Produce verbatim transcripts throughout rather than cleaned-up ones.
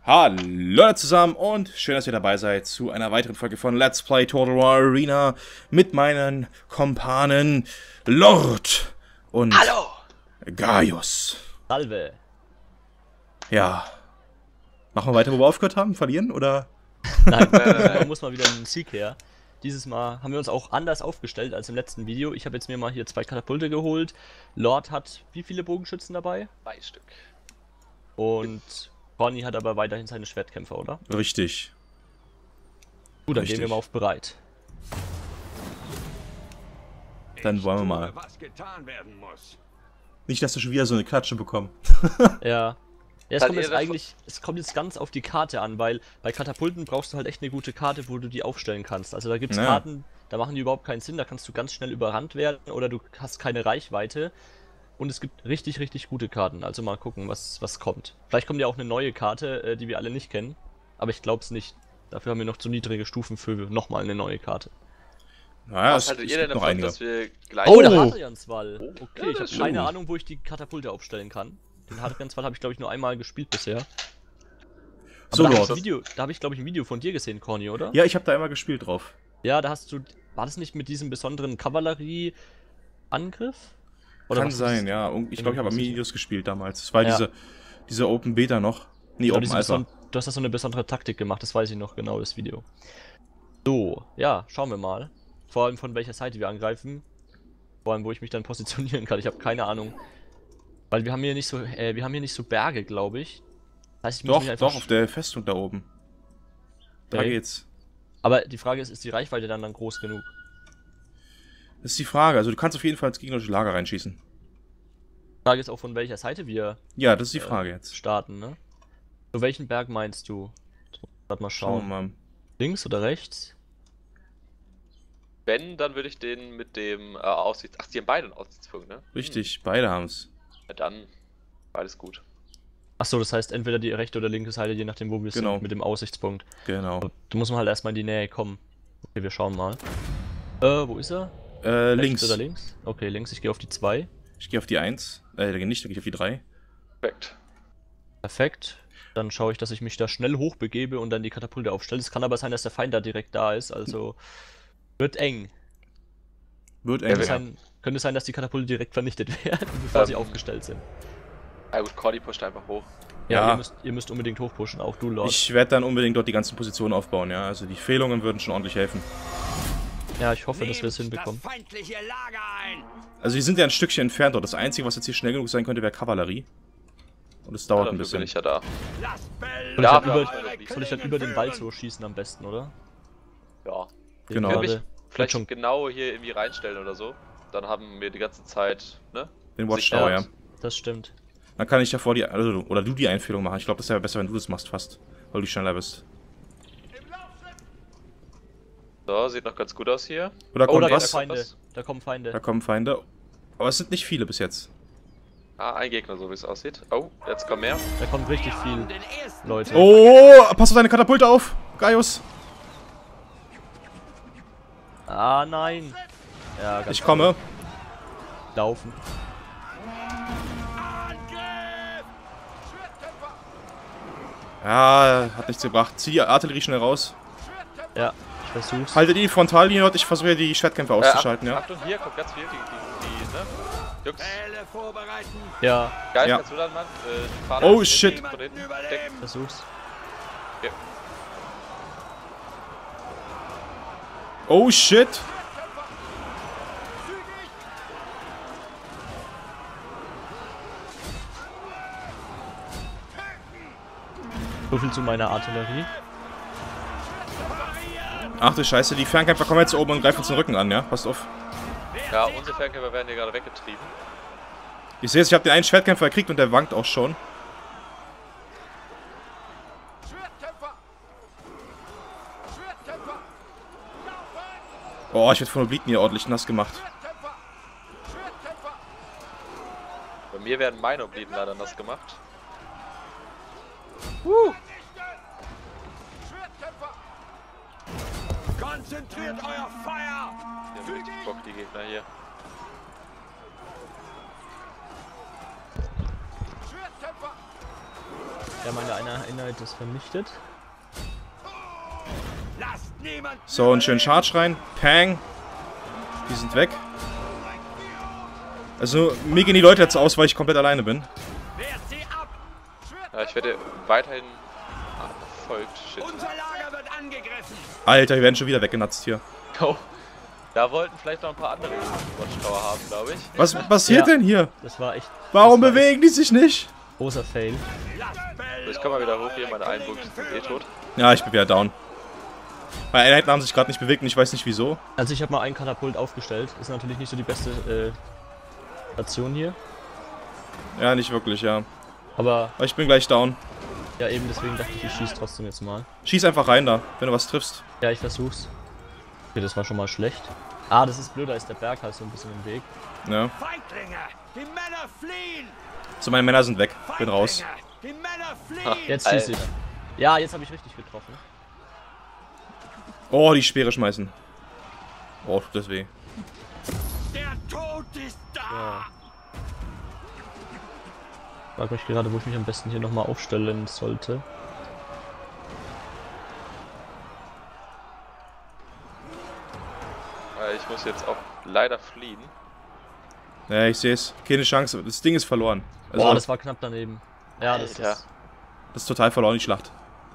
Hallo zusammen und schön, dass ihr dabei seid zu einer weiteren Folge von Let's Play Total War Arena mit meinen Kompanen Lord und Hallo! Gaius. Salve! Ja. Machen wir weiter, wo wir aufgehört haben? Verlieren oder? Nein, da muss mal wieder ein Sieg her. Dieses Mal haben wir uns auch anders aufgestellt als im letzten Video. Ich habe jetzt mir mal hier zwei Katapulte geholt. Lord hat wie viele Bogenschützen dabei? Zwei Stück. Und Conny hat aber weiterhin seine Schwertkämpfer, oder? Richtig. Gut, dann Richtig. gehen wir mal auf bereit. Dann wollen wir mal. Was getan werden muss. Nicht, dass wir schon wieder so eine Klatsche bekommen. Ja. Ja, es Seid kommt ihr jetzt davon- eigentlich, es kommt jetzt ganz auf die Karte an, weil bei Katapulten brauchst du halt echt eine gute Karte, wo du die aufstellen kannst. Also da gibt es Ja. Karten, da machen die überhaupt keinen Sinn, da kannst du ganz schnell überrannt werden oder du hast keine Reichweite. Und es gibt richtig, richtig gute Karten. Also mal gucken, was, was kommt. Vielleicht kommt ja auch eine neue Karte, äh, die wir alle nicht kennen. Aber ich glaube es nicht. Dafür haben wir noch zu niedrige Stufen für nochmal eine neue Karte. Naja, Was es, haltet es ihr denn gibt noch davon, einige. dass wir gleich... Oh, Oh. der Hadrianswall. Oh. Okay, Ja, ich das habe ist keine schön. Ahnung, wo ich die Katapulte aufstellen kann. Den Hadrianswall habe ich, glaube ich, nur einmal gespielt bisher. Aber So, da habe ich, Lord. ein Video- da hab ich glaube ich, ein Video von dir gesehen, Corny, oder? Ja, ich habe da immer gespielt drauf. Ja, da hast du... War das nicht mit diesem besonderen Kavallerie-Angriff? Oder Kann was ist sein, das? ja. Und ich glaube, ich habe Bin mir nicht Aminius gespielt damals. Es war Ja. diese, diese Open Beta noch. Nee, Genau, Open diese Alpha. beson- du hast da so eine besondere Taktik gemacht, das weiß ich noch genau, das Video. So, ja, schauen wir mal. Vor allem von welcher Seite wir angreifen. Vor allem, wo ich mich dann positionieren kann. Ich habe keine Ahnung. Weil wir haben hier nicht so, äh, wir haben hier nicht so Berge, glaube ich. Das heißt, ich muss Doch, mich einfach doch, auf der Festung da oben. Da Okay. geht's. Aber die Frage ist, ist die Reichweite dann, dann groß genug? Das ist die Frage. Also du kannst auf jeden Fall ins gegnerische Lager reinschießen. Die Frage ist auch, von welcher Seite wir Ja, das ist die Frage jetzt. starten, ne? Zu welchen Berg meinst du? Warte mal Schauen schauen. wir mal. Links oder rechts? Wenn, dann würde ich den mit dem äh, Aussichts... Ach, die haben beide einen Aussichtspunkt, ne? Richtig, beide haben's. Hm. Ja, dann beides gut. Achso, das heißt entweder die rechte oder linke Seite, je nachdem, wo wir Genau. sind, mit dem Aussichtspunkt. Genau. Du musst mal halt erstmal in die Nähe kommen. Okay, wir schauen mal. Äh, wo ist er? Äh, Rechts links. oder links? Okay, links, ich gehe auf die zwei. Ich gehe auf die eins. Äh, nicht, da gehe ich auf die drei. Perfekt. Perfekt. Dann schaue ich, dass ich mich da schnell hochbegebe und dann die Katapulte aufstelle. Es kann aber sein, dass der Feind da direkt da ist, also wird eng. Wird eng. Könnte Ja. sein, könnte sein, dass die Katapulte direkt vernichtet werden, bevor sie Ähm. aufgestellt sind. Ja gut, Cordy pusht einfach hoch. Ja, Ja. Ihr, müsst, ihr müsst unbedingt hochpushen, auch du, Lord. Ich werde dann unbedingt dort die ganzen Positionen aufbauen, ja. Also die Fehlungen würden schon ordentlich helfen. Ja, ich hoffe, dass wir es Nehmt hinbekommen. Das feindliche Lager ein. Also die sind ja ein Stückchen entfernt dort. Das Einzige, was jetzt hier schnell genug sein könnte, wäre Kavallerie. Und es dauert Ja, ein dafür bin bisschen. ich ja da. Lasst Bell Soll ich, Ja, halt wir über, haben eure soll ich halt über den Wald so schießen am besten, oder? Ja. Genau. Ich Gerade- würde mich wird vielleicht schon- genau hier irgendwie reinstellen oder so. Dann haben wir die ganze Zeit, ne? Den Watchtower, ja. Sicherheit. Das stimmt. Dann kann ich davor die, also, oder du die Einführung machen. Ich glaube, das wäre besser, wenn du das machst fast. Weil du schneller bist. So, sieht noch ganz gut aus hier. Oder Oh, kommt da kommen was? Feinde. Was? Da kommen Feinde. Da kommen Feinde. Aber es sind nicht viele bis jetzt. Ah, ein Gegner, so wie es aussieht. Oh, jetzt kommen mehr. Da kommt richtig viel, Den ersten Leute. Oh, pass auf deine Katapulte auf, Gaius. Ah, nein. Ja, ganz Ich komme. laufen. Angriff. Schwertkämpfer. Ja, hat nichts gebracht. Zieh die Artillerie schnell raus. Schwertkämpfer. Ja, ich versuch's. Haltet die Frontallinie dort. Ich versuche die Schwertkämpfer Äh, auszuschalten, Ach- ja. Achtung, hier kommt ganz viel. Die, die, die ne? Jungs, Bälle vorbereiten. Ja, geil, Ja. kannst du dann, Mann? Äh, die Fahne Oh, von shit. hinten, von hinten. Niemanden Deck. überleben. versuch's. Okay. Oh shit. So viel zu meiner Artillerie. Ach du Scheiße, die Fernkämpfer kommen jetzt oben und greifen uns den Rücken an, ja. Passt auf. Ja, unsere Fernkämpfer werden hier gerade weggetrieben. Ich sehe es, ich habe den einen Schwertkämpfer gekriegt und der wankt auch schon. Schwertkämpfer. Schwertkämpfer. Laufen. Oh, ich werde von Obliken hier ordentlich nass gemacht. Schwertkämpfer. Schwertkämpfer. Bei mir werden meine Obliten leider nass gemacht. Schwertkämpfer. Konzentriert euer Feuer. Die haben richtig Bock, die Gegner hier. Schwertkämpfer. Ja, meine eine Einheit ist vernichtet. Lasst niemand So, einen schönen Charge rein. Pang. Die sind weg. Also, mir gehen die Leute jetzt aus, weil ich komplett alleine bin. wehrt sie ab! Schwert Ja, ich werde weiterhin ah, verfolgt. Shit. Unser Lager wird angegriffen! Alter, wir werden schon wieder weggenatzt hier. Oh. Da wollten vielleicht noch ein paar andere Watchtower haben, glaube ich. Was passiert Ja. denn hier? Das war echt Warum das war bewegen die sich nicht? echt großer Fail. Lasst So, ich komme mal wieder hoch hier, meine Einburg sind eh tot. Ja, ich bin wieder down. Meine Einheiten haben sich gerade nicht bewegt und ich weiß nicht wieso. Also ich habe mal einen Katapult aufgestellt. Ist natürlich nicht so die beste äh, Station hier. Ja, nicht wirklich, ja. Aber Aber ich bin gleich down. ja, eben deswegen dachte ich, ich schieße trotzdem jetzt mal. Schieß einfach rein da, wenn du was triffst. Ja, ich versuch's. Okay, das war schon mal schlecht. Ah, das ist blöd, da ist der Berg halt so ein bisschen im Weg. Ja. Feiglinge! Die Männer fliehen! So, meine Männer sind weg. Bin raus. Feiglinge! Die Männer fliehen! Jetzt schieße ich. Ja, jetzt habe ich richtig getroffen. Oh, die Speere schmeißen. Oh, tut das weh. Der Tod ist da! Ja. Ich frage mich gerade, wo ich mich am besten hier nochmal aufstellen sollte. Äh, Ich muss jetzt auch leider fliehen. Ja, ich sehe es. Keine Chance. Das Ding ist verloren. Also, Boah, das, das war knapp daneben. Ja, das Alter. ist... ist total verloren, die Schlacht.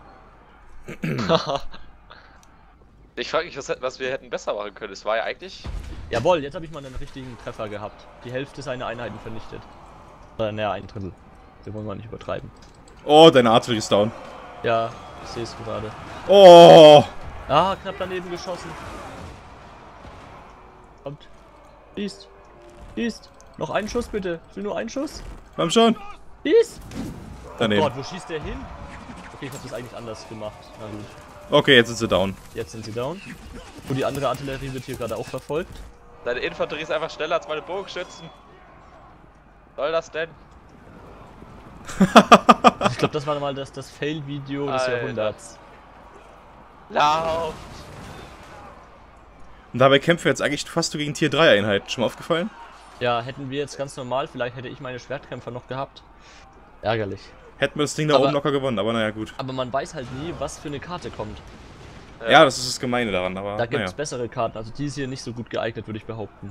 Ich frage mich, was, hätten- was wir hätten besser machen können. Es war ja eigentlich... Jawohl, jetzt habe ich mal einen richtigen Treffer gehabt. Die Hälfte seiner Einheiten vernichtet. Oder naja, ein Drittel. Den wollen wir nicht übertreiben. Oh, deine Artillerie ist down. Ja, ich sehe es gerade. Oh! Ah, knapp daneben geschossen. Kommt. Schießt. Schießt. Noch einen Schuss bitte. Ich will nur einen Schuss. Komm schon. Schießt. Daneben. Gott, wo schießt der hin? Okay, ich habe das eigentlich anders gemacht. Na gut. Okay, jetzt sind sie down. Jetzt sind sie down. Und die andere Artillerie wird hier gerade auch verfolgt. Deine Infanterie ist einfach schneller als meine Bogenschützen. Was soll das denn? Also ich glaube, das war mal das, das Fail-Video des Alter. Jahrhunderts. Lauf! Und dabei kämpfen wir jetzt eigentlich fast so gegen Tier drei Einheiten. Schon mal aufgefallen? Ja, hätten wir jetzt ganz normal, vielleicht hätte ich meine Schwertkämpfer noch gehabt. Ärgerlich. Hätten wir das Ding da Aber- oben locker gewonnen, aber naja, gut. Aber man weiß halt nie, was für eine Karte kommt. Ja, das ist das Gemeine daran, aber Da gibt es naja. bessere Karten, also die ist hier nicht so gut geeignet, würde ich behaupten.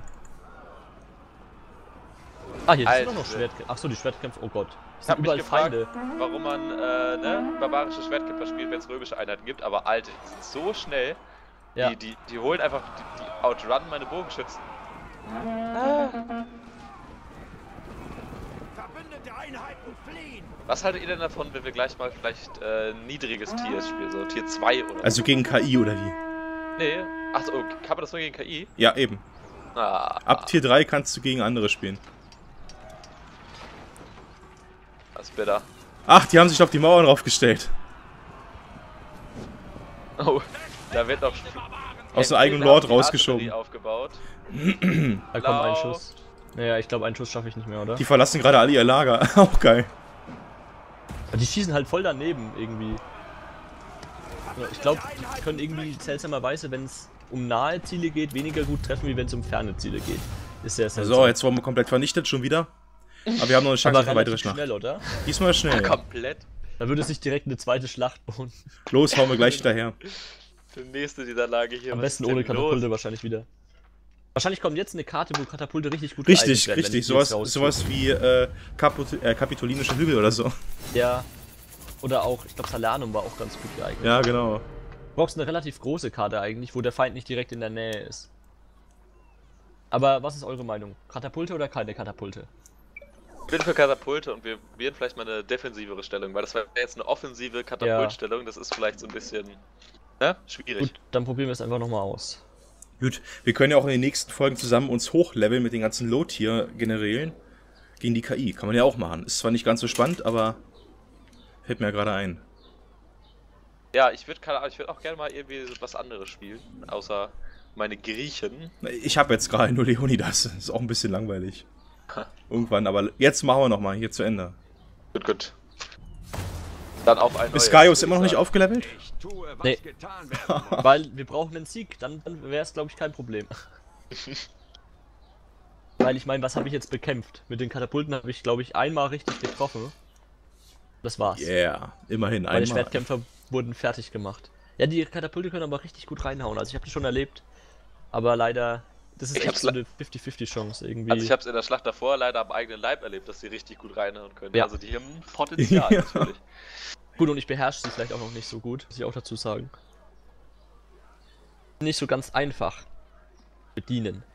Ah, hier sind Alter. noch, noch Schwertkämpfer. Achso, die Schwertkämpfer, oh Gott. Ich Es hab sind mich überall gefragt, Feinde. warum man äh, ne, barbarische Schwertkämpfer spielt, wenn es römische Einheiten gibt, aber alte, die sind so schnell, Ja. die, die, die holen einfach, die, die outrunnen meine Bogenschützen. Verbündete Einheiten fliehen! Was haltet ihr denn davon, wenn wir gleich mal vielleicht äh, niedriges Tier spielen, so Tier zwei oder so? Also gegen K I oder wie? Nee, ach so, kann man das nur gegen K I? Ja, eben. Ah, Ab Tier drei kannst du gegen andere spielen. das ist bitter. Ach, die haben sich auf die Mauern draufgestellt. Oh, da wird noch Aus dem Ja, eigenen die Lord haben die rausgeschoben. Artillerie aufgebaut. Da kommt ein Lauf. Schuss. Naja, ich glaube, einen Schuss schaffe ich nicht mehr, oder? Die verlassen gerade alle ihr Lager. Auch geil. Aber die schießen halt voll daneben, irgendwie. Ja, ich glaube, die können irgendwie seltsamerweise, wenn es um nahe Ziele geht, weniger gut treffen, wie wenn es um ferne Ziele geht. Ist sehr seltsam. So, jetzt wurden wir komplett vernichtet, schon wieder. Aber wir haben noch eine Chance Aber auf eine weitere relativ Schlacht. schnell, oder? Diesmal schnell. Ja. Komplett. Da würde sich direkt eine zweite Schlacht lohnen. Los, hauen wir gleich hinterher. Die nächste Niederlage hier. Am was besten ist denn ohne Katapulte los? wahrscheinlich wieder. Wahrscheinlich kommt jetzt eine Karte, wo Katapulte richtig gut Richtig, geeignet werden, wenn richtig. ich die jetzt Sowas, raustue. sowas wie äh, Kaput äh, kapitolinische Hügel oder so. Ja. Oder auch, ich glaube, Salernum war auch ganz gut geeignet. Ja, genau. Du brauchst eine relativ große Karte eigentlich, wo der Feind nicht direkt in der Nähe ist. Aber was ist eure Meinung? Katapulte oder keine Katapulte? Ich bin für Katapulte und wir probieren vielleicht mal eine defensivere Stellung, weil das wäre jetzt eine offensive Katapultstellung, das ist vielleicht so ein bisschen, ne, schwierig. Gut, dann probieren wir es einfach nochmal aus. Gut, wir können ja auch in den nächsten Folgen zusammen uns hochleveln mit den ganzen Low-Tier-Generälen gegen die K I. Kann man ja auch machen. Ist zwar nicht ganz so spannend, aber fällt mir ja gerade ein. Ja, ich würde ich würd auch gerne mal irgendwie so was anderes spielen, außer meine Griechen. Ich habe jetzt gerade nur Leonidas. Ist auch ein bisschen langweilig. Irgendwann, aber jetzt machen wir nochmal hier zu Ende. Gut, gut. Dann auf ein neues. Ist Gaius würd immer ich noch nicht sagen. aufgelevelt? Ich tue, was Nee. getan werden muss. Weil wir brauchen einen Sieg, dann, dann wäre es, glaube ich, kein Problem. Weil ich meine, was habe ich jetzt bekämpft? Mit den Katapulten habe ich, glaube ich, einmal richtig getroffen. Das war's. Yeah, immerhin Meine einmal. Schwertkämpfer wurden fertig gemacht. Ja, die Katapulte können aber richtig gut reinhauen. Also ich habe das schon erlebt. Aber leider, das ist Ich echt hab's so eine fünfzig fünfzig Chance irgendwie. Also ich habe es in der Schlacht davor leider am eigenen Leib erlebt, dass sie richtig gut reinhauen können. Ja. Also die haben Potenzial Ja. natürlich. Gut, und ich beherrsche sie vielleicht auch noch nicht so gut, muss ich auch dazu sagen. Nicht so ganz einfach bedienen.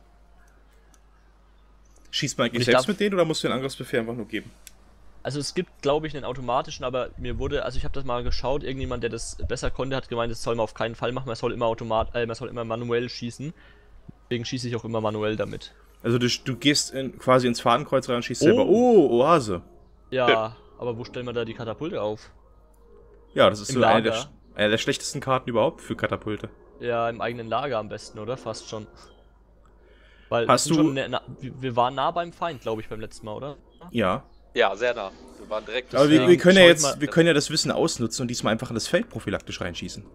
Schießt man Und eigentlich ich selbst darf- mit denen oder musst du den Angriffsbefehl einfach nur geben? Also es gibt, glaube ich, einen automatischen, aber mir wurde, also ich habe das mal geschaut, irgendjemand, der das besser konnte, hat gemeint, das soll man auf keinen Fall machen, man soll immer automat, äh, man soll immer manuell schießen. Deswegen schieße ich auch immer manuell damit. Also du, du gehst in, quasi ins Fadenkreuz rein und schießt Oh. selber. Oh, Oase. Ja, aber wo stellen wir da die Katapulte auf? Ja, das ist Im so eine der, Lager. eine der schlechtesten Karten überhaupt für Katapulte. Ja, im eigenen Lager am besten, oder? Fast schon. Weil Hast wir sind du- schon, na, wir wir waren nah beim Feind, glaube ich, beim letzten Mal, oder? Ja. Ja, sehr nah. Wir waren direkt. Aber wir, Deswegen wir können ja schaut jetzt, mal- wir können ja das Wissen ausnutzen und diesmal einfach in das Feld prophylaktisch reinschießen.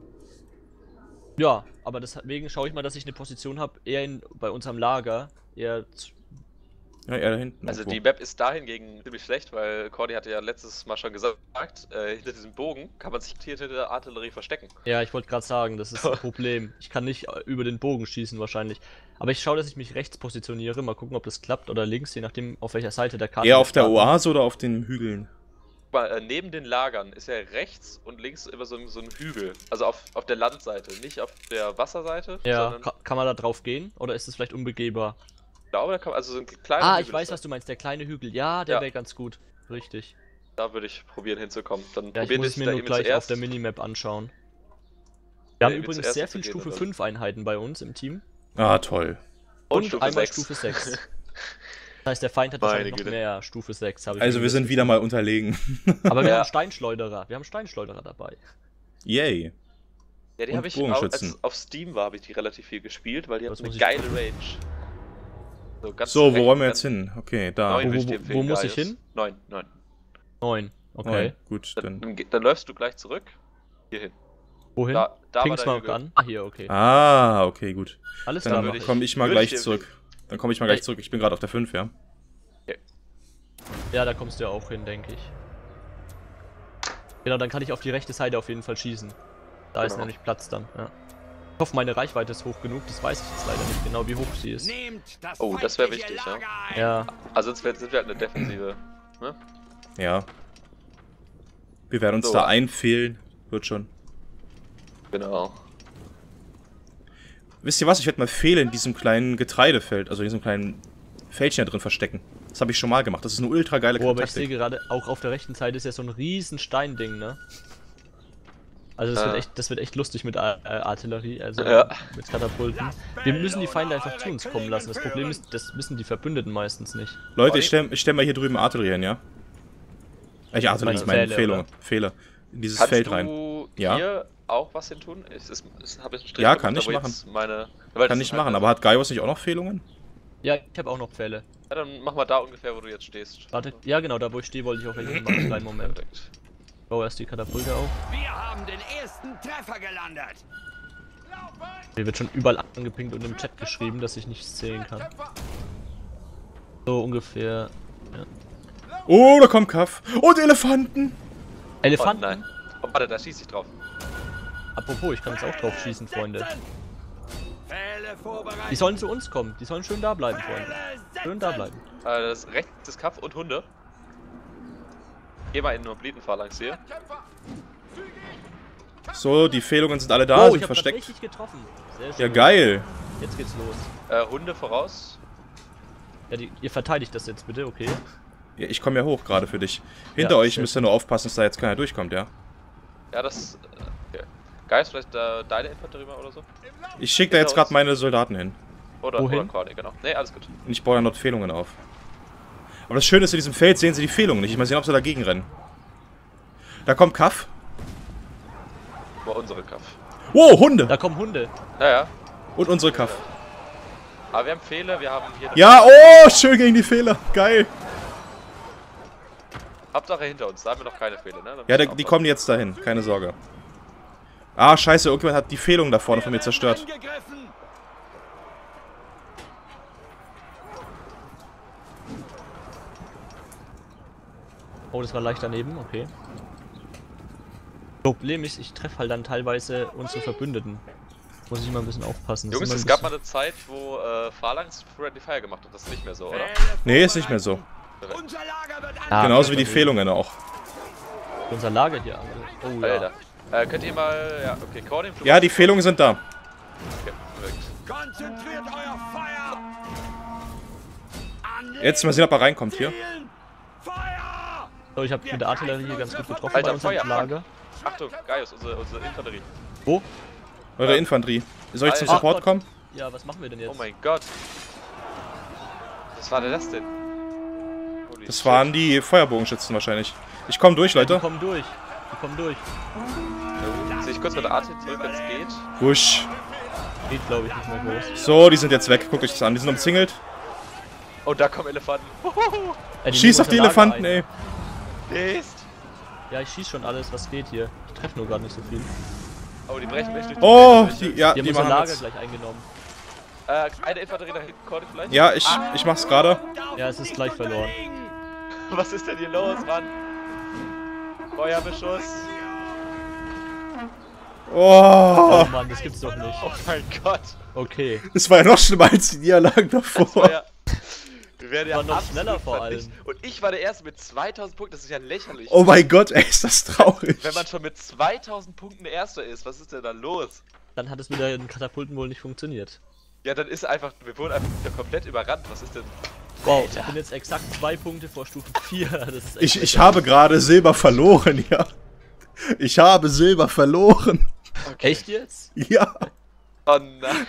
Ja, aber deswegen schaue ich mal, dass ich eine Position habe, eher in, bei uns am Lager, eher zu, Ja, eher da hinten. Also irgendwo. die Map ist dahingegen ziemlich schlecht, weil Cordy hatte ja letztes Mal schon gesagt, äh, hinter diesem Bogen kann man sich hinter der Artillerie verstecken. Ja, ich wollte gerade sagen, das ist ein Problem. Ich kann nicht äh, über den Bogen schießen wahrscheinlich. Aber ich schaue, dass ich mich rechts positioniere. Mal gucken, ob das klappt oder links, je nachdem auf welcher Seite der Karte. Eher wir auf der starten. Oase oder auf den Hügeln? Guck mal, äh, neben den Lagern ist ja rechts und links immer so ein, so ein Hügel. Also auf, auf der Landseite, nicht auf der Wasserseite. Ja, sondern ka kann man da drauf gehen oder ist es vielleicht unbegehbar? ich glaube, da kann man, also so ein kleiner Ah, Hügel ich weiß, ist was du meinst, der kleine Hügel. Ja, der Ja. wäre ganz gut. Richtig. da. Da würde ich probieren hinzukommen. Dann Ja, ich probieren muss wir es mir da nur eben gleich auf zuerst. der Minimap anschauen. Wir Ja, haben eben übrigens zuerst sehr zu viel gehen, Stufe oder? fünf Einheiten bei uns im Team. Ah, toll. Und Und, Stufe einmal sechs. Stufe sechs. Das heißt, der Feind hat Meine wahrscheinlich noch Güte. mehr Stufe sechs. Hab ich Also mir wir sind das wieder Gefühl. mal unterlegen. Aber wir Ja. haben Steinschleuderer. Wir haben Steinschleuderer dabei. Yay. Ja, die Und habe ich, Bogenschützen. als es auf Steam war, habe ich die relativ viel gespielt, weil die Das hatten eine muss ich- geile Range. So, ganz So, wo recht, wollen wir ganz jetzt hin? Okay, da. Neun Wo- würde ich wo- dir wo empfehlen, muss ich Gaius. hin? Neun, neun. Neun. Okay. Oh, gut, Dann, dann. dann, dann läufst du gleich zurück. Hier hin. Wohin? Da, da war Ping's der mal Hügel. an. Ah, hier, okay. Ah, okay, gut. Alles klar, Dann mach würde ich. komme ich mal würde gleich ich dir zurück. Dann komme ich mal gleich Ey. zurück. Ich bin gerade auf der fünf, ja. Ja, da kommst du ja auch hin, denke ich. Genau, dann kann ich auf die rechte Seite auf jeden Fall schießen. Da ist Genau. nämlich Platz dann, ja. Ich hoffe, meine Reichweite ist hoch genug. Das weiß ich jetzt leider nicht genau, wie hoch sie ist. Nehmt das Oh, das wär feindliche wichtig, ja. Lager ein. Ja, Also sonst wär- sind wir halt eine Defensive. Ne? Ja. Wir werden uns So. da einfehlen. Wird schon. Genau. Wisst ihr was? Ich werde mal Fehle in diesem kleinen Getreidefeld, also in diesem kleinen Fältchen da drin verstecken. Das habe ich schon mal gemacht. Das ist eine ultra geile oh, aber ich sehe Taktik. gerade, auch auf der rechten Seite ist ja so ein riesen Steinding, ne? Also das, Ah. wird echt, das wird echt lustig mit Ar- äh, Artillerie, also Ja. mit Katapulten. Wir müssen die Feinde einfach zu uns kommen lassen. Das Problem ist, das wissen die Verbündeten meistens nicht. Leute, ich stelle ich stell mal hier drüben Artillerie hin, ja? Ich Artillerie, meinst ich meine Pfähle, Fehler. oder? Fehler. In dieses Kannst Feld du rein. Ja. hier auch was hin tun? Ich, ich, ich habe jetzt einen Strich Ja, gemacht, kann ich aber machen. jetzt Meine, weil das Kann ist ich halt machen, eine- aber hat Gaius nicht auch noch Fehlungen? Ja, ich habe auch noch Pfähle. Ja, dann mach mal da ungefähr, wo du jetzt stehst. Warte, ja genau, da wo ich stehe, wollte ich auch welche machen. Kleinen Moment. Perfekt. Ich baue erst die Katapulte auf. Wir haben den ersten Treffer gelandet. Hier wird schon überall angepinkt und im Chat geschrieben, dass ich nichts sehen kann. So ungefähr. Oh, da kommt Kaff. Und Elefanten. Oh, Elefanten? nein. Oh, warte, da schieß ich drauf. Apropos, ich kann jetzt auch drauf schießen, Freunde. Pfähle vorbereitet. Die sollen zu uns kommen. Die sollen schön da bleiben, Freunde. Pfähle Schön da setzen. bleiben. Äh, das rechts ist Kaff und Hunde. Geh mal in eine Oblitenphalanx hier. So, die Fehlungen sind alle da, oh, sind ich hab grad versteckt. richtig getroffen. Sehr schön. Ja, geil. Jetzt geht's los. Äh, Hunde voraus. Ja, die, ihr verteidigt das jetzt bitte, okay? Ja, ich komme ja hoch gerade für dich. Hinter Ja, euch sehr müsst ihr nur aufpassen, dass da jetzt keiner durchkommt, ja? Ja, das. Äh, okay. Geist, vielleicht äh, deine Infanterie mal oder so? Ich schicke da jetzt gerade meine Soldaten hin. Oder, Wohin? oder Cordy, genau. Ne, alles gut. Und ich baue dann dort Fehlungen auf. Aber das Schöne ist, in diesem Feld sehen sie die Fehlungen nicht. Ich mal sehen, ob sie dagegen rennen. Da kommt Kaff. War unsere Kaff. Wow, Hunde! Da kommen Hunde. Ja, ja. Und unsere Kaff. Aber wir haben Fehler, wir haben hier. eine Ja, oh, schön gegen die Fehler. Geil. Hauptsache hinter uns, da haben wir noch keine Fehler, ne? Da Ja, müssen die, wir die aufpassen. kommen jetzt dahin. Keine Sorge. Ah, scheiße, irgendjemand hat die Fehlung da vorne von mir zerstört. Angegriffen. Oh, das war leicht daneben, okay. Problem ist, ich treffe halt dann teilweise unsere Verbündeten. Muss ich mal ein bisschen aufpassen. Jungs, es gab mal eine Zeit, wo äh, Phalanx Friendly Fire gemacht hat. Das ist nicht mehr so, oder? Nee, ist nicht mehr so. Unser Lager wird Ah, Genauso wie die Fehlungen auch. Unser Lager hier. Oh ja. Alter. Äh, könnt ihr mal. Ja, okay, Corning. Ja, die Fehlungen sind da. Okay, perfekt. Konzentriert euer Feuer! Anlegen, Jetzt mal sehen, ob er reinkommt hier. zielen, Feuer! So, ich habe mit der Artillerie hier ganz gut getroffen Alter, bei unserem Feuer, Lager. Achtung, Gaius, unsere, unsere Infanterie. Wo? Eure Infanterie. Soll ich zum Alter. Support Ach, kommen? Ja, was machen wir denn jetzt? Oh mein Gott. Was war denn das denn? Holy Das shit. waren die Feuerbogenschützen wahrscheinlich. Ich komme durch, Die Leute. kommen durch. Die kommen durch. Sehe ich kurz mit der Art zurück, wenn es geht. Wusch. Geht, glaube ich, nicht mehr groß. So, die sind jetzt weg. Guckt euch das an. Die sind umzingelt. Oh, da kommen Elefanten. Äh, Schieß nehmen auf die unser Lager Elefanten, ein. ey. Mist. Ja, ich schieß schon alles, was geht hier. Ich treffe nur gerade nicht so viel. Oh, die brechen mich durch die Oh, Wände durch. die, ja, Die haben die unser machen Lager jetzt. gleich eingenommen. Äh, eine Infanterie da hinten, Cordy vielleicht? Ja, ich, ich mach's gerade. Ja, es ist gleich verloren. Was ist denn hier los, Mann? Feuerbeschuss. Oh, Oh Mann, das gibt's doch nicht. Oh mein Gott. Okay. das war ja noch schlimmer als die Niederlagen Das davor. war ja... Wir werden ja War noch absolut schneller vor allem. vernichtet. Und ich war der Erste mit zweitausend Punkten, das ist ja lächerlich. Oh mein Gott, ey, ist das traurig. Wenn man schon mit zweitausend Punkten Erster ist, was ist denn da los? Dann hat es mit den Katapulten wohl nicht funktioniert. Ja, dann ist einfach, wir wurden einfach wieder komplett überrannt. Was ist denn... Wow, ich bin jetzt exakt zwei Punkte vor Stufe vier. Das ist echt Ich, ich habe gerade Silber verloren, ja. Ich habe Silber verloren. Echt jetzt? Ja. Oh nein.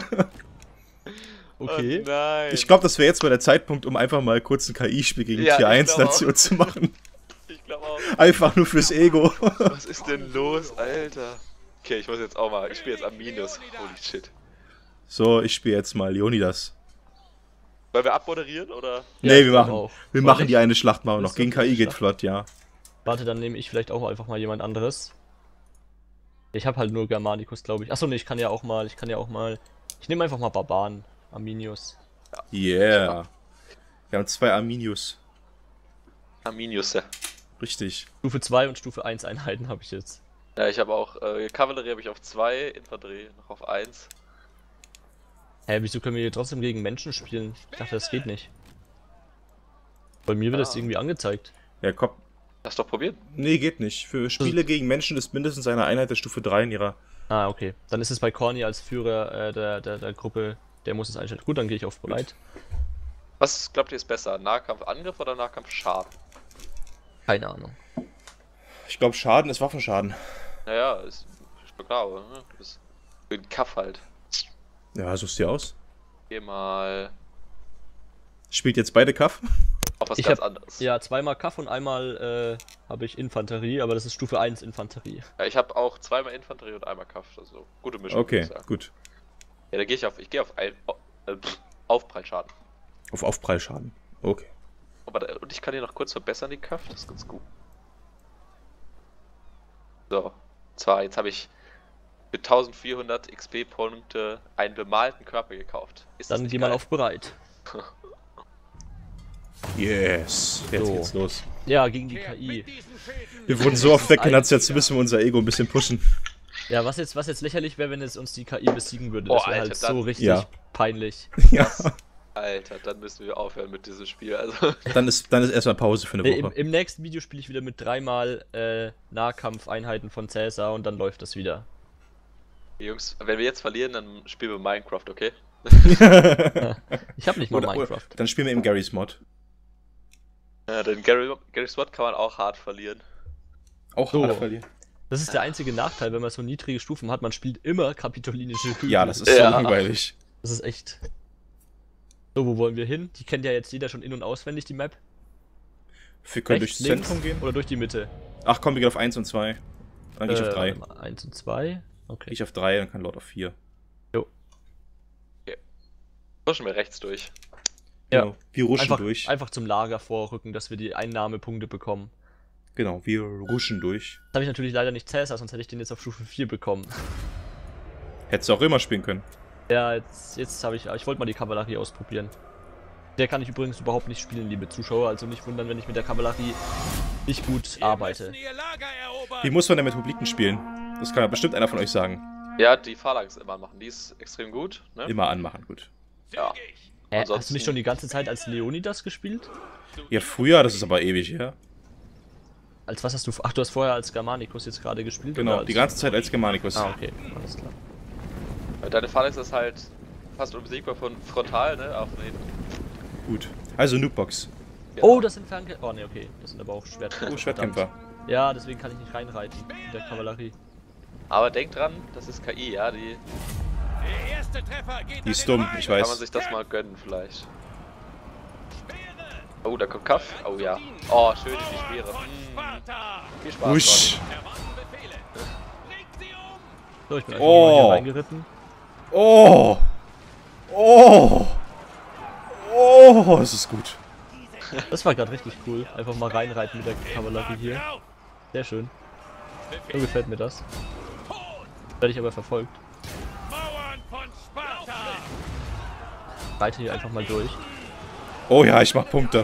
Okay. Oh nein. Ich glaube, das wäre jetzt mal der Zeitpunkt, um einfach mal kurz ein K I-Spiel gegen Ja, Tier ich eins glaub Nation auch. zu machen. Ich glaube auch. Einfach nur fürs Ego. Was ist denn los, Alter? Okay, ich muss jetzt auch mal. Ich spiele jetzt am Minus. Holy shit. So, ich spiele jetzt mal Leonidas. Wollen wir abmoderieren oder? Ja, Nee, ich wir glaub machen, auch. wir Soll machen ich? die eine Schlacht mal noch. Willst du Gegen K I die geht Schlacht? flott, ja. Warte, dann nehme ich vielleicht auch einfach mal jemand anderes. Ich habe halt nur Germanicus, glaube ich. Achso, nee, ich kann ja auch mal, ich kann ja auch mal. Ich nehme einfach mal Barbaren, Arminius. Yeah. Wir haben zwei Arminius. Arminius, ja. Richtig. Stufe zwei und Stufe eins Einheiten habe ich jetzt. Ja, ich habe auch äh, Kavallerie habe ich auf zwei, Infanterie noch auf eins. Hä, wieso können wir hier trotzdem gegen Menschen spielen? Ich dachte, das geht nicht. Bei mir wird das Ah. irgendwie angezeigt. Ja, komm. Hast doch probiert. Nee, geht nicht. Für Spiele gegen Menschen ist mindestens eine Einheit der Stufe drei in ihrer. Ah, okay. Dann ist es bei Corny als Führer äh, der, der, der Gruppe, der muss es einstellen. Gut, dann gehe ich auf bereit. Was glaubt ihr ist besser? Nahkampfangriff oder Nahkampfschaden? Keine Ahnung. Ich glaube, Schaden ist Waffenschaden. Naja, ist, ist doch klar, oder? Du bist ein Kaff halt. Ja, suchst dir aus. Geh mal Spielt jetzt beide Kaff? auf was Ich ganz hab- anderes. Ja, zweimal Kaff und einmal äh, habe ich Infanterie, aber das ist Stufe eins Infanterie. Ja, ich habe auch zweimal Infanterie und einmal Kaff, also gute Mischung. würd Okay, ich sagen. gut. Ja, da gehe ich auf, ich gehe auf ein, äh, pff, Aufprallschaden. Auf Aufprallschaden. Okay. Aber da, und ich kann hier noch kurz verbessern, die Kaff, das ist ganz gut. So, zwar jetzt habe ich für eintausendvierhundert X P-Punkte einen bemalten Körper gekauft. Ist das Dann nicht geh mal geil? auf bereit. Yes. Jetzt So. geht's los. Ja, gegen die K I. Wir wurden so oft weggenutzt, jetzt müssen wir unser Ego ein bisschen pushen. Ja, was jetzt, was jetzt lächerlich wäre, wenn es uns die K I besiegen würde. Oh, Das wäre Alter, halt so dann- richtig Ja. peinlich. Ja. Alter, dann müssen wir aufhören mit diesem Spiel. Also, Dann ist, dann ist erstmal Pause für eine Nee, Im, Woche. Im nächsten Video spiele ich wieder mit dreimal äh, Nahkampfeinheiten von Cäsar und dann läuft das wieder. Jungs, wenn wir jetzt verlieren, dann spielen wir Minecraft, okay? Ich habe nicht mal Oder, oder, Minecraft. dann spielen wir eben Garys Mod. Ja, denn Gary, Gary SWAT kann man auch hart verlieren. Auch So. hart verlieren. Das ist der einzige Nachteil, wenn man so niedrige Stufen hat. Man spielt immer kapitolinische Hügel. Ja, das ist Ja. so langweilig. Das ist echt. So, wo wollen wir hin? Die kennt ja jetzt jeder schon in- und auswendig, die Map. Wir können Rechts, durchs links Zentrum gehen. oder durch die Mitte? Ach komm, wir gehen auf eins und zwei. Dann gehe ich auf drei. eins und zwei. Okay. Ich auf drei, dann kann Lord auf vier. Pushen wir rechts durch. Ja. Genau. Wir ruschen Einfach, durch. einfach zum Lager vorrücken, dass wir die Einnahmepunkte bekommen. Genau, wir ruschen durch. Das habe ich natürlich leider nicht Cäsar, sonst hätte ich den jetzt auf Stufe vier bekommen. Hättest du auch immer spielen können. Ja, jetzt, jetzt habe ich. Ich wollte mal die Kavallerie ausprobieren. Der kann ich übrigens überhaupt nicht spielen, liebe Zuschauer. Also nicht wundern, wenn ich mit der Kavallerie nicht gut arbeite. Wie muss man denn mit Publiken spielen? Das kann ja bestimmt einer von euch sagen. Ja, die Phalanx immer anmachen. Die ist extrem gut. Ne? Immer anmachen, gut. Ja. Hä, hast du Ansonsten- nicht schon die ganze Zeit als Leonidas gespielt? Ja, früher, das ist aber ewig, ja. Als was hast du... Ach, du hast vorher als Germanicus jetzt gerade gespielt? Genau, oder als... die ganze Zeit als Germanicus. Ah, okay, alles klar. Deine Phalanx ist halt fast unbesiegbar von frontal, ne? Auch von hinten. Gut. Also Noobbox. Genau. Oh, das sind Fernkämpfer. Oh, ne, okay. Das sind aber auch Schwertkämpfer. Oh, Schwertkämpfer. Verdammt. Ja, deswegen kann ich nicht reinreiten mit der Kavallerie. Aber denkt dran, das ist K I, ja? Die Der erste Treffer geht Die ist an den dumm, Rhein. ich kann man weiß. sich das mal gönnen, vielleicht. Oh, da kommt Kaff. Oh ja. Oh, schön in die Speere. Von Hm, Sparta. viel Spaß. Usch. Erwarten Befehle. Bringt sie um. So, ich bin einfach Oh. mal hier reingeritten. Oh! Oh! Oh, es ist gut. Das war gerade richtig cool. Einfach mal reinreiten mit der Kavallerie hier. Drauf. Sehr schön. So gefällt mir das. Werde ich aber verfolgt. Mauern von Sparta. Reite hier einfach mal durch. Oh ja, ich mach Punkte.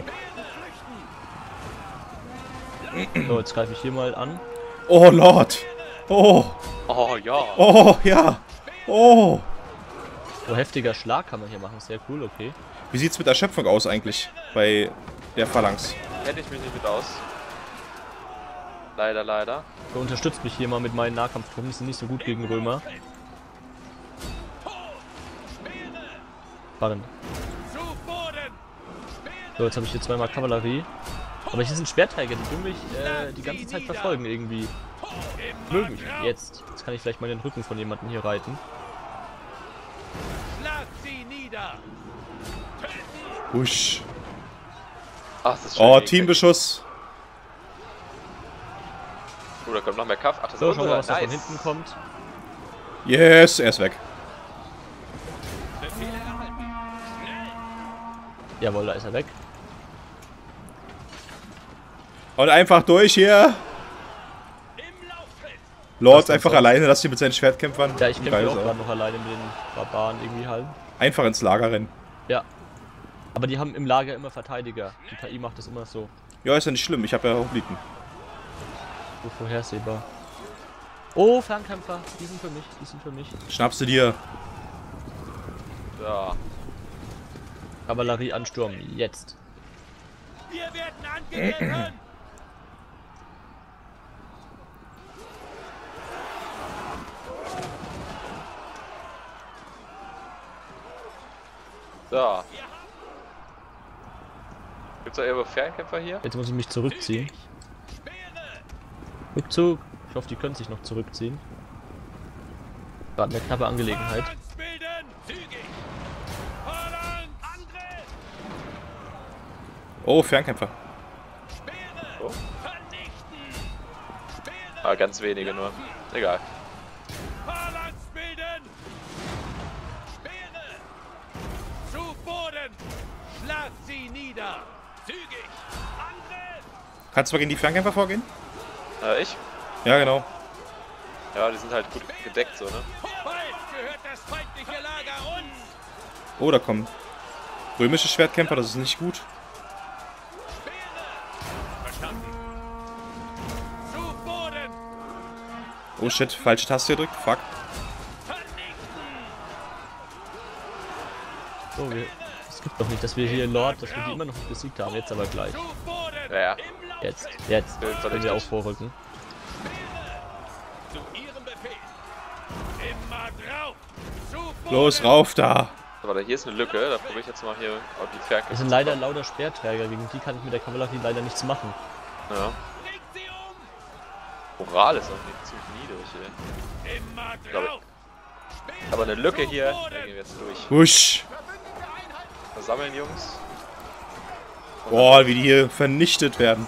So, jetzt greife ich hier mal an. Oh Lord! Oh! Oh ja. Oh ja! Oh! So, heftiger Schlag kann man hier machen. Sehr cool, okay. Wie sieht's mit Erschöpfung aus eigentlich? Bei der Phalanx. Hätte ich mich nicht mit aus. Leider, leider. So, unterstützt mich hier mal mit meinen Nahkampftruppen. Die sind nicht so gut gegen Römer. Spannend. Zu Boden. So, jetzt habe ich hier zweimal Kavallerie. Aber hier sind Schwertträger, die tun mich äh, die ganze Zeit verfolgen irgendwie. Mögen mich. Jetzt. Jetzt kann ich vielleicht mal den Rücken von jemandem hier reiten. Schlag sie nieder. Usch. Ach, das ist schön. Oh, gegen- Teambeschuss. Oh, da kommt noch mehr Kaff. Ach, das So, ist schauen wir mal, unser. was da von Nice. hinten kommt. Yes, er ist weg. Befehle erhalten. Jawohl, da ist er weg. Und einfach durch hier. Im Lauftritt. Lord Was denn einfach so? alleine, das hier mit seinen Schwertkämpfern. Ja, ich kämpfe Geil hier auch ist er. gerade noch alleine mit den Barbaren irgendwie halt. Einfach ins Lager rennen. Ja. Aber die haben im Lager immer Verteidiger. Die K I macht das immer so. Ja, ist ja nicht schlimm, ich habe ja Hopliten. So vorhersehbar. Oh, Fernkämpfer. Die sind für mich. Die sind für mich. Schnappst du dir. Ja. Kavallerie-Ansturm. Jetzt. Wir werden angegriffen. Ja. Gibt's da irgendwo Fernkämpfer hier? Jetzt muss ich mich zurückziehen. Speere. Rückzug. Ich hoffe, die können sich noch zurückziehen. Gerade eine knappe Angelegenheit. Phalanx bilden. Zügig. Phalanx. Angriff. Oh, Fernkämpfer. Speere. Oh. Vernichten. Speere. Ah, ganz wenige nur. Egal. Phalanx bilden. Speere. Zu Boden. Schlag sie nieder. Zügig. Angriff. Kannst du mal gegen die Fernkämpfer vorgehen? Äh, ich? Ja, genau. Ja, die sind halt gut gedeckt so, ne? Bald gehört das feindliche Lager uns. Oh, da kommen römische Schwertkämpfer, das ist nicht gut. Verstanden. Zu Boden. Oh shit, falsche Taste gedrückt. Fuck. Vernichten. So, wir, es gibt doch nicht, dass wir hier Lord, dass wir die immer noch nicht besiegt haben. Jetzt aber gleich. Zu Boden. Ja, ja. Im Lauf. Jetzt. Jetzt. Schön Können wir auch vernichtet. vorrücken. Zu ihrem Befehl. Immer drauf. Zu Boden. Los, rauf da. Aber da hier ist eine Lücke, da probiere ich jetzt mal hier auf die Fernkämpfer. Es sind leider lauter Speerträger, gegen die kann ich mit der Kavallerie leider nichts machen. Ja. Bringt sie um. Moral ist auch nicht zu niedrig, ey. Immer Glaub ich. drauf. Speere. Aber eine Lücke Zu hier, Boden. da gehen wir jetzt durch. Wusch. Versammeln, Jungs. Boah, wie die hier vernichtet werden.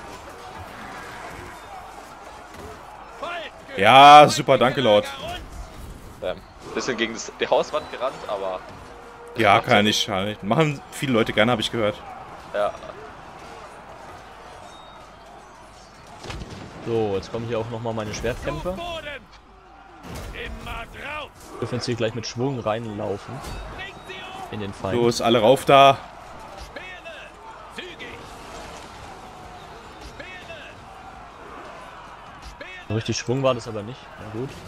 Bald gehört Ja, das super, danke, feindliche Lord. Lager uns. Ähm, bisschen gegen das, die Hauswand gerannt, aber Ja, kann ja nicht schaden. Machen viele Leute gerne, habe ich gehört. ja. So, jetzt kommen hier auch nochmal meine Schwertkämpfer. Zu Boden. Immer drauf. Dürfen jetzt hier gleich mit Schwung reinlaufen Bringt sie um. in den Feind. Los, alle rauf da. So richtig Schwung war das aber nicht. Na gut.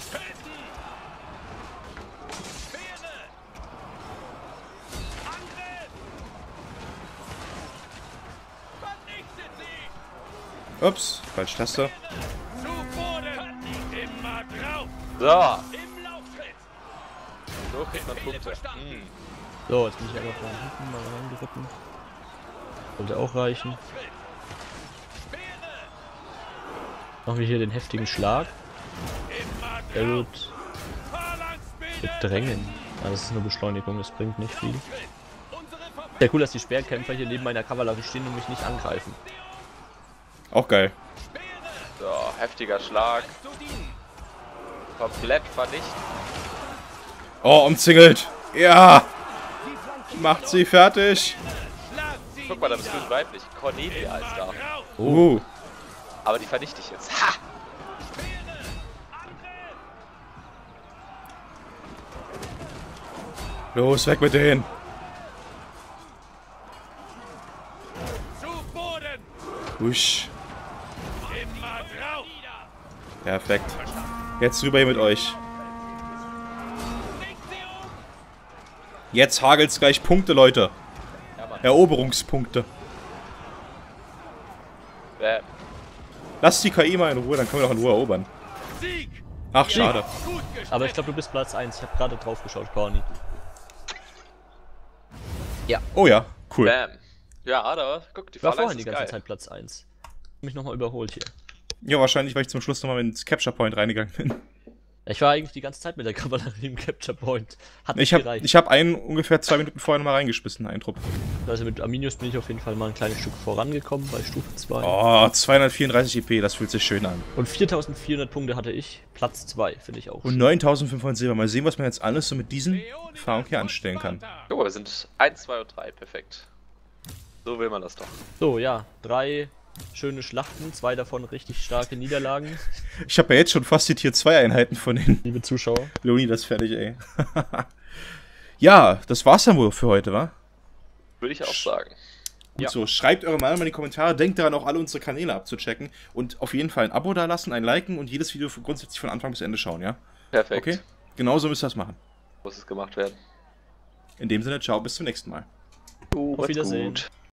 Ups, falsch Taste. Zu Boden! Immer drauf! So, Im Laufschritt! so kriegt man Punkte. Hm. So, jetzt bin ich einfach von hinten mal reingeritten. Sollte auch reichen. Machen wir hier den heftigen Schlag. Immer Sehr drauf! gut. Phalanx bilden! Bedrängen. Ah, das ist nur Beschleunigung, das bringt nicht viel. Unsere Verbindung! Sehr cool, dass die Speerkämpfer hier neben meiner Kavallerie stehen und mich nicht angreifen. Auch geil. So, heftiger Schlag. Zu dienen! Komplett vernichten. Oh, umzingelt. Ja. Macht sie fertig. Schlag sie! Guck mal, da bist du weiblich. Cornelia ist da. Drauf! Uh. Aber die vernichte ich jetzt. Ha! Los, weg mit denen. Zu Boden! Husch. Immer drauf! Perfekt. Jetzt rüber hier mit euch. Leg sie um! Jetzt hagelt's gleich Punkte, Leute. Ja, Mann. Eroberungspunkte. Bam. Lasst die K I mal in Ruhe, dann können wir doch in Ruhe erobern. Sieg! Ach, schade. Gut gestellt! Aber ich glaube, du bist Platz eins. Ich habe gerade drauf geschaut, Corny. Oh ja, cool. Bam. Ja, aber guck, die Ich war Phalanx vorhin die ist ganze geil. Zeit Platz eins. Mich nochmal überholt hier. Ja, wahrscheinlich, weil ich zum Schluss nochmal ins Capture Point reingegangen bin. Ich war eigentlich die ganze Zeit mit der Kavallerie im Capture Point. Hat nicht Ich habe gereicht. ich hab einen ungefähr zwei Minuten vorher nochmal reingeschmissen, einen Trupp. Also mit Arminius bin ich auf jeden Fall mal ein kleines Stück vorangekommen bei Stufe zwei. Oh, zweihundertvierunddreißig E P, das fühlt sich schön an. Und viertausendvierhundert Punkte hatte ich. Platz zwei, finde ich auch. Und neuntausendfünfhundert Silber. Mal sehen, was man jetzt alles so mit diesen Erfahrungen hier anstellen kann. Guck mal, wir sind eins, zwei und drei. Perfekt. So will man das doch. So, ja. Drei schöne Schlachten. Zwei davon richtig starke Niederlagen. Ich habe ja jetzt schon fast die Tier zwei Einheiten von den Liebe Zuschauer. Leonidas fertig, ey. Ja, das war's dann wohl für heute, wa? Würde ich auch sagen. Gut Ja. so. Schreibt eure Meinung in die Kommentare. Denkt daran, auch alle unsere Kanäle abzuchecken. Und auf jeden Fall ein Abo dalassen, ein Liken und jedes Video grundsätzlich von Anfang bis Ende schauen, ja? Perfekt. Okay? Genauso müsst ihr das machen. Muss es gemacht werden. In dem Sinne, ciao, bis zum nächsten Mal. Uh, Auf Wiedersehen. Gut.